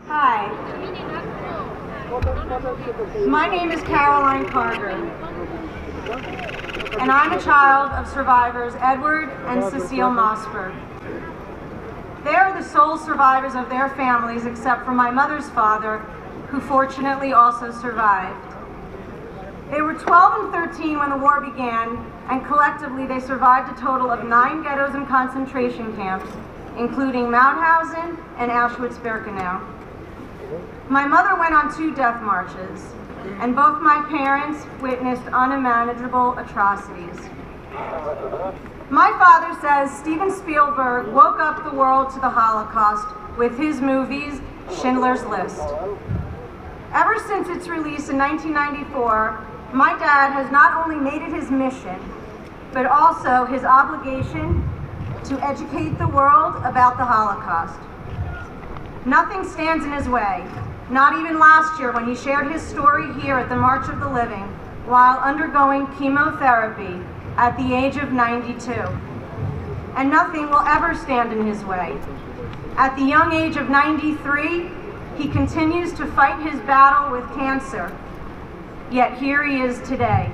Hi, my name is Caroline Carter, and I'm a child of survivors Edward and Cecile Mossberg. They are the sole survivors of their families except for my mother's father, who fortunately also survived. They were 12 and 13 when the war began, and collectively they survived a total of 9 ghettos and concentration camps, including Mauthausen and Auschwitz-Birkenau. My mother went on 2 death marches, and both my parents witnessed unmanageable atrocities. My father says Steven Spielberg woke up the world to the Holocaust with his movies, Schindler's List. Ever since its release in 1994, my dad has not only made it his mission, but also his obligation to educate the world about the Holocaust. Nothing stands in his way, not even last year when he shared his story here at the March of the Living while undergoing chemotherapy at the age of 92. And nothing will ever stand in his way. At the young age of 93, he continues to fight his battle with cancer, yet here he is today.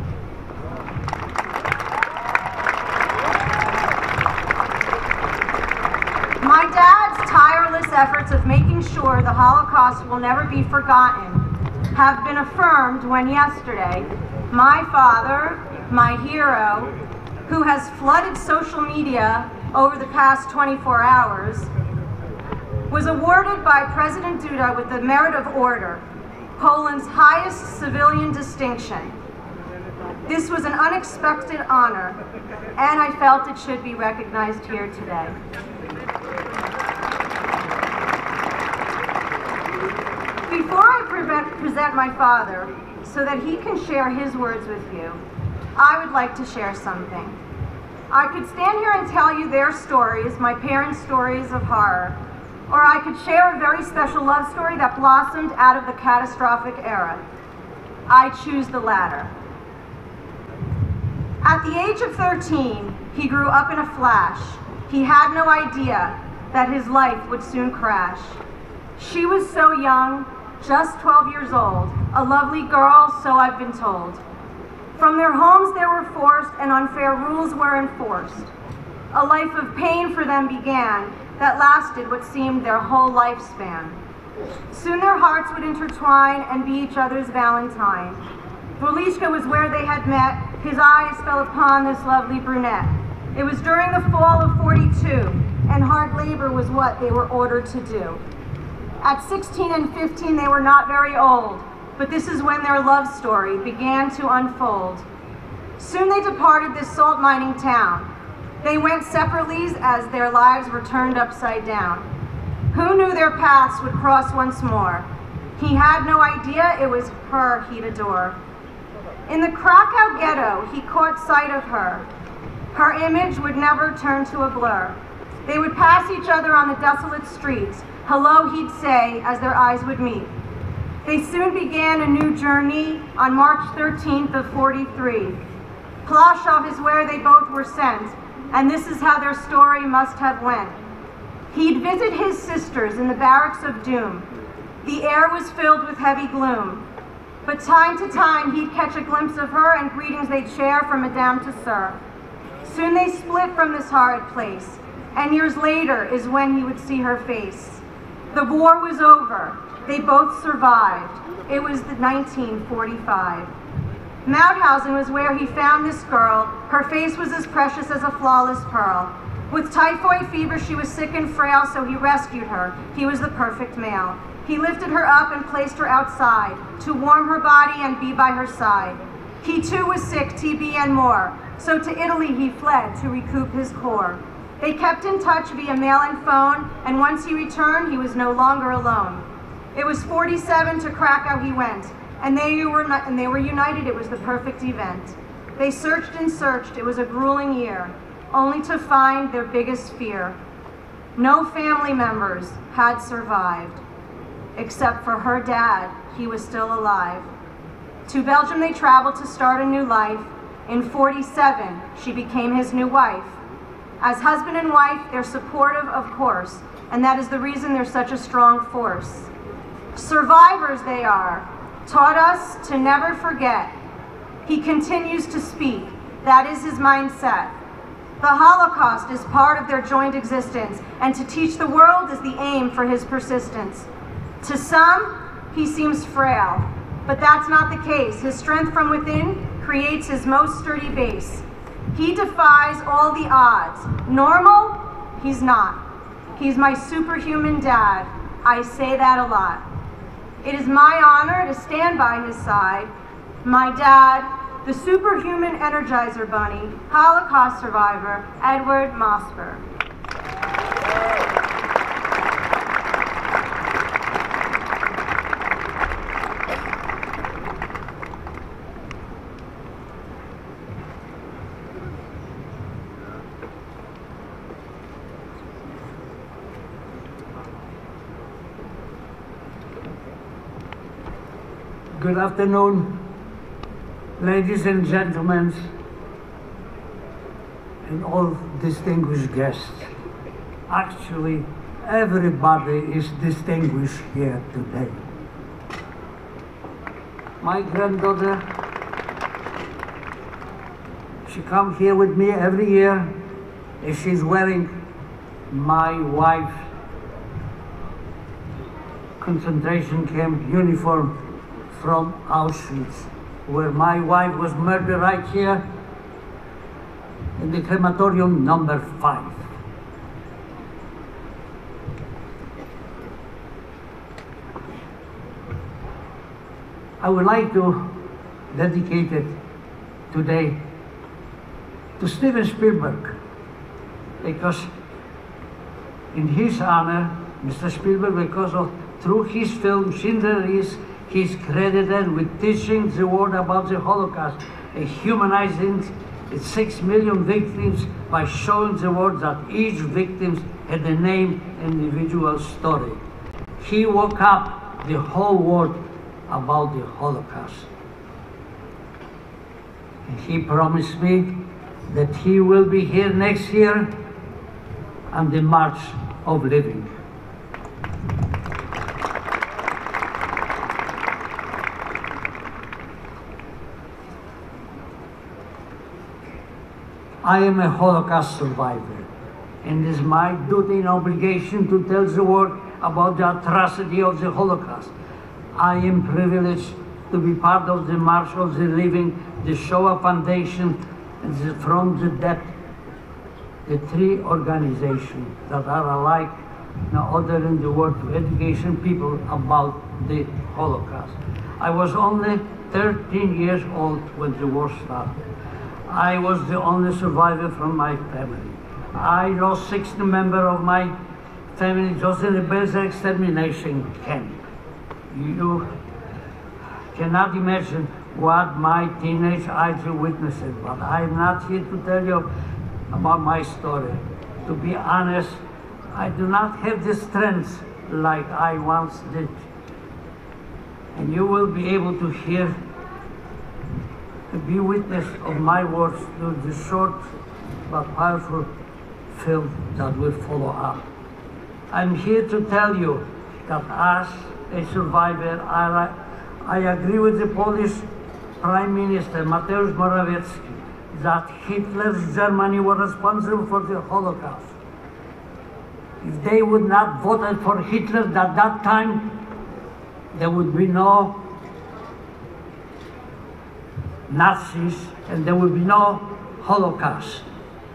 My dad's tireless efforts of making sure the Holocaust will never be forgotten have been affirmed when yesterday, my father, my hero, who has flooded social media over the past 24 hours, was awarded by President Duda with the Merit of Order, Poland's highest civilian distinction. This was an unexpected honor, and I felt it should be recognized here today. Before I present my father, so that he can share his words with you, I would like to share something. I could stand here and tell you their stories, my parents' stories of horror, or I could share a very special love story that blossomed out of the catastrophic era. I choose the latter. At the age of 13, he grew up in a flash. He had no idea that his life would soon crash. She was so young, just 12 years old, a lovely girl, so I've been told. From their homes they were forced and unfair rules were enforced. A life of pain for them began that lasted what seemed their whole lifespan. Soon their hearts would intertwine and be each other's valentine. Wolishka was where they had met. His eyes fell upon this lovely brunette. It was during the fall of '42, and hard labor was what they were ordered to do. At 16 and 15, they were not very old, but this is when their love story began to unfold. Soon they departed this salt mining town. They went separately as their lives were turned upside down. Who knew their paths would cross once more? He had no idea it was her he'd adore. In the Krakow ghetto, he caught sight of her. Her image would never turn to a blur. They would pass each other on the desolate streets. Hello, he'd say, as their eyes would meet. They soon began a new journey on March 13th of '43. Plaszow is where they both were sent, and this is how their story must have went. He'd visit his sisters in the barracks of doom. The air was filled with heavy gloom, but time to time he'd catch a glimpse of her and greetings they'd share from Madame to Sir. Soon they split from this horrid place, and years later is when he would see her face. The war was over. They both survived. It was 1945. Mauthausen was where he found this girl. Her face was as precious as a flawless pearl. With typhoid fever, she was sick and frail, so he rescued her. He was the perfect male. He lifted her up and placed her outside to warm her body and be by her side. He too was sick, TB and more, so to Italy he fled to recoup his core. They kept in touch via mail and phone, and once he returned, he was no longer alone. It was '47 to Krakow he went, and they were united. It was the perfect event. They searched and searched. It was a grueling year, only to find their biggest fear. No family members had survived, except for her dad. He was still alive. To Belgium they traveled to start a new life. In '47, she became his new wife. As husband and wife, they're supportive, of course, and that is the reason they're such a strong force. Survivors they are, taught us to never forget. He continues to speak. That is his mindset. The Holocaust is part of their joint existence, and to teach the world is the aim for his persistence. To some, he seems frail, but that's not the case. His strength from within creates his most sturdy base. He defies all the odds. Normal? He's not. He's my superhuman dad. I say that a lot. It is my honor to stand by his side. My dad, the superhuman Energizer Bunny, Holocaust survivor, Edward Mosper. Good afternoon, ladies and gentlemen, and all distinguished guests. Actually, everybody is distinguished here today. My granddaughter, she comes here with me every year, and she's wearing my wife's concentration camp uniform from Auschwitz, where my wife was murdered right here in the crematorium number 5. I would like to dedicate it today to Steven Spielberg, because in his honor, Mr. Spielberg, because of through his film Schindler's List, he's credited with teaching the world about the Holocaust and humanizing its 6 million victims by showing the world that each victim had a name and individual story. He woke up the whole world about the Holocaust. And he promised me that he will be here next year on the March of Living. I am a Holocaust survivor, and it is my duty and obligation to tell the world about the atrocity of the Holocaust. I am privileged to be part of the March of the Living, the Shoah Foundation, and the From the Dead, the 3 organizations that are alike no other in the world to education people about the Holocaust. I was only 13 years old when the war started. I was the only survivor from my family. I lost 60 members of my family just in the Belzec extermination camp. You cannot imagine what my teenage eyes witnessed, but I'm not here to tell you about my story. To be honest, I do not have the strength like I once did. And you will be able to hear, to be witness of my words through the short but powerful film that will follow up. I'm here to tell you that as a survivor, I agree with the Polish Prime Minister Mateusz Morawiecki that Hitler's Germany was responsible for the Holocaust. If they would not vote for Hitler at that time, there would be no Nazis and there would be no Holocaust.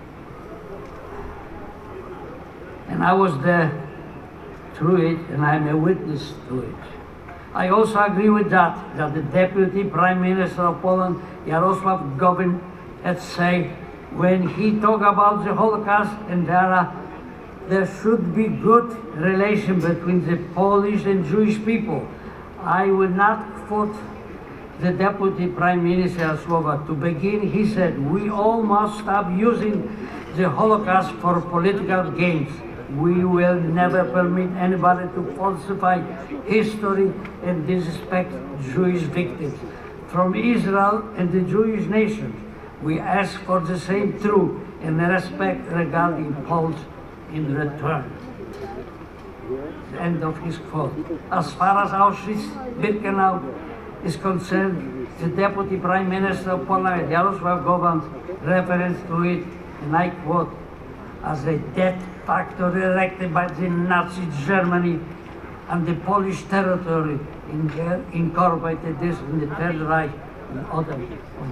And I was there through it, and I'm a witness to it. I also agree with that the Deputy Prime Minister of Poland, Jarosław Gowin, had said when he talked about the Holocaust, and there should be good relation between the Polish and Jewish people. I will not quote the Deputy Prime Minister Jarosław. To begin, he said, we all must stop using the Holocaust for political gains. We will never permit anybody to falsify history and disrespect Jewish victims. From Israel and the Jewish nation, we ask for the same truth and respect regarding Poles in return. The end of his quote. As far as Auschwitz-Birkenau is concerned, the Deputy Prime Minister of Poland, Jarosław Gowin's reference to it, and I quote, as a death factor erected by the Nazi Germany and the Polish territory incorporated this in the Third Reich in autumn of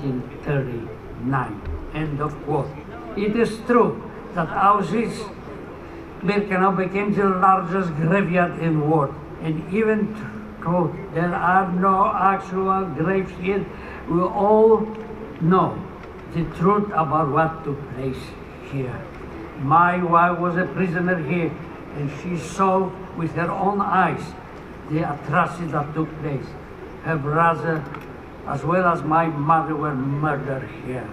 1939. End of quote. It is true that Auschwitz-Birkenau became the largest graveyard in the world, and even though there are no actual graves here, we all know the truth about what took place here. My wife was a prisoner here, and she saw with her own eyes the atrocity that took place. Her brother, as well as my mother, were murdered here.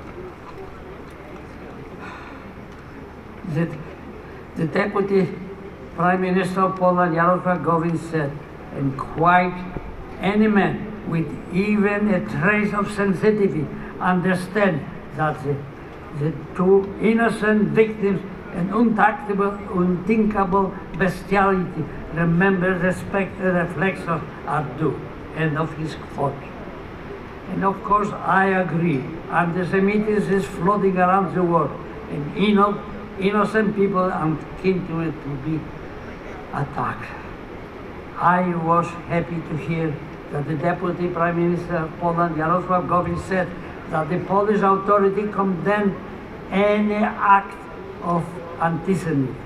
The Deputy Prime Minister of Poland, Jarosław Gowin, said, and quite any man with even a trace of sensitivity understand that the two innocent victims and unthinkable bestiality remember, respect, and reflection are due. End of his quote. And of course, I agree. Anti-Semitism is floating around the world, and innocent people are keen to it to be attacked. I was happy to hear that the Deputy Prime Minister of Poland, Jarosław Gowin, said that the Polish authority condemned any act of anti-Semitism.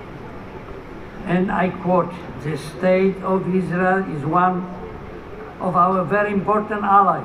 And I quote, "The state of Israel is one of our very important allies."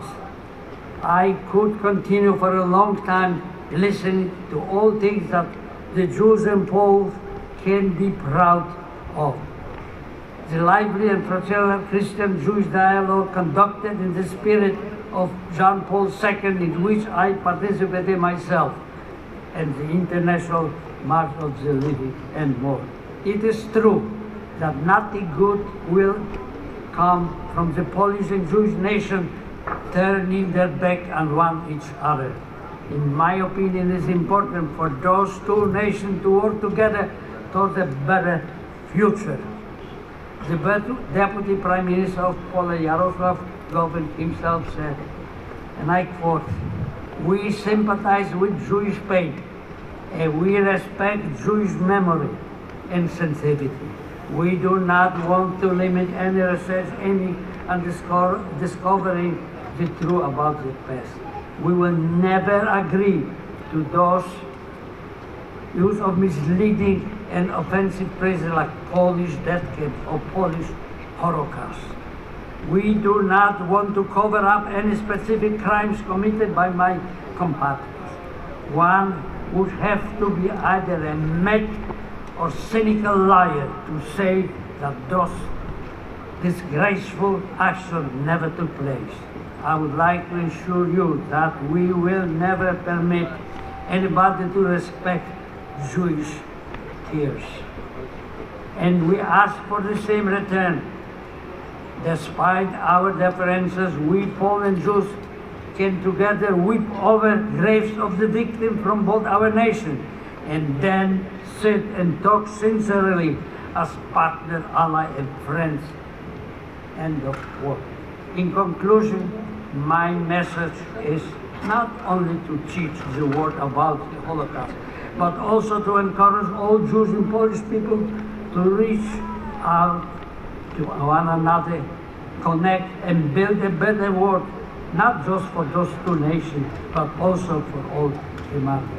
I could continue for a long time listening to all things that the Jews and Poles can be proud of. The lively and fraternal Christian-Jewish dialogue conducted in the spirit of John Paul II, in which I participated myself, and the International March of the Living, and more. It is true that nothing good will come from the Polish and Jewish nation turning their back on each other. In my opinion, it is important for those two nations to work together towards a better future. The Deputy Prime Minister of Poland, Jarosław Gowin, himself said, and I quote, "We sympathize with Jewish pain, and we respect Jewish memory and sensitivity. We do not want to limit any research on discovering the truth about the past. We will never agree to those use of misleading and offensive phrases like Polish death camp or Polish Holocaust. We do not want to cover up any specific crimes committed by my compatriots. One would have to be either a mad or cynical liar to say that those disgraceful actions never took place. I would like to assure you that we will never permit anybody to respect Jewish tears. And we ask for the same return. Despite our differences, we Poland Jews can together weep over graves of the victims from both our nations, and then sit and talk sincerely as partner, ally, and friends." End of quote. In conclusion, my message is not only to teach the world about the Holocaust, but also to encourage all Jews and Polish people to reach out to one another, connect, and build a better world, not just for those two nations, but also for all humanity.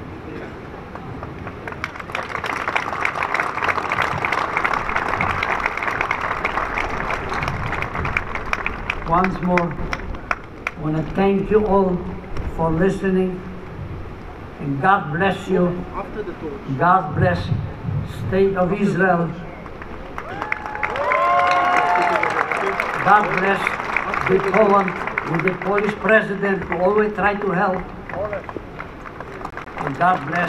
Once more, I want to thank you all for listening, and God bless you. God bless State of Israel. God bless the Poland with the Polish president who always try to help. And God bless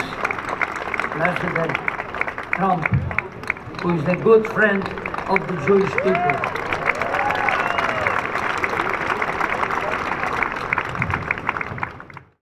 President Trump, who is a good friend of the Jewish people.